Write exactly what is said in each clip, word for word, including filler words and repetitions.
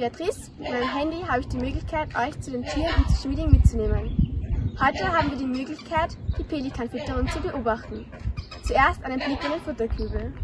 Beatrice. Mit meinem Handy habe ich die Möglichkeit, euch zu den Tieren und zu Schmieding mitzunehmen. Heute haben wir die Möglichkeit, die Pelikanfütterung zu beobachten. Zuerst einen Blick in den Futterkübel.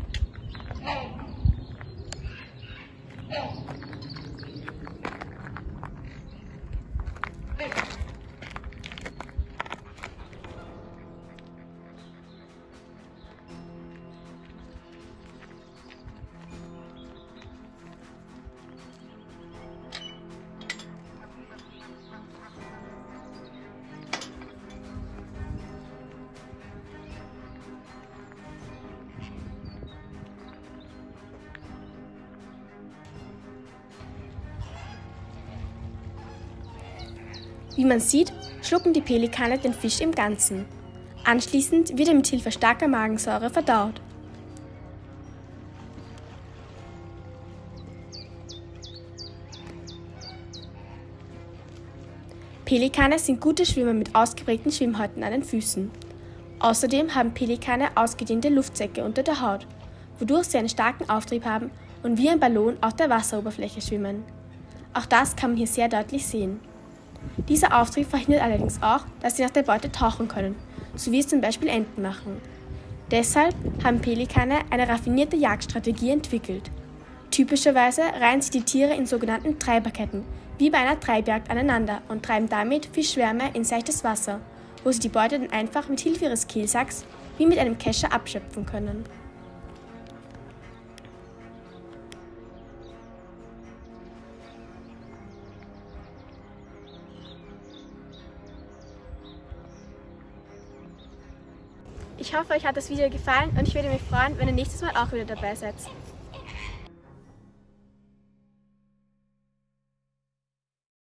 Wie man sieht, schlucken die Pelikane den Fisch im Ganzen. Anschließend wird er mit Hilfe starker Magensäure verdaut. Pelikane sind gute Schwimmer mit ausgeprägten Schwimmhäuten an den Füßen. Außerdem haben Pelikane ausgedehnte Luftsäcke unter der Haut, wodurch sie einen starken Auftrieb haben und wie ein Ballon auf der Wasseroberfläche schwimmen. Auch das kann man hier sehr deutlich sehen. Dieser Auftrieb verhindert allerdings auch, dass sie nach der Beute tauchen können, so wie es zum Beispiel Enten machen. Deshalb haben Pelikane eine raffinierte Jagdstrategie entwickelt. Typischerweise reihen sich die Tiere in sogenannten Treiberketten, wie bei einer Treibjagd, aneinander und treiben damit Fischschwärme in seichtes Wasser, wo sie die Beute dann einfach mit Hilfe ihres Kehlsacks wie mit einem Kescher abschöpfen können. Ich hoffe, euch hat das Video gefallen und ich würde mich freuen, wenn ihr nächstes Mal auch wieder dabei seid.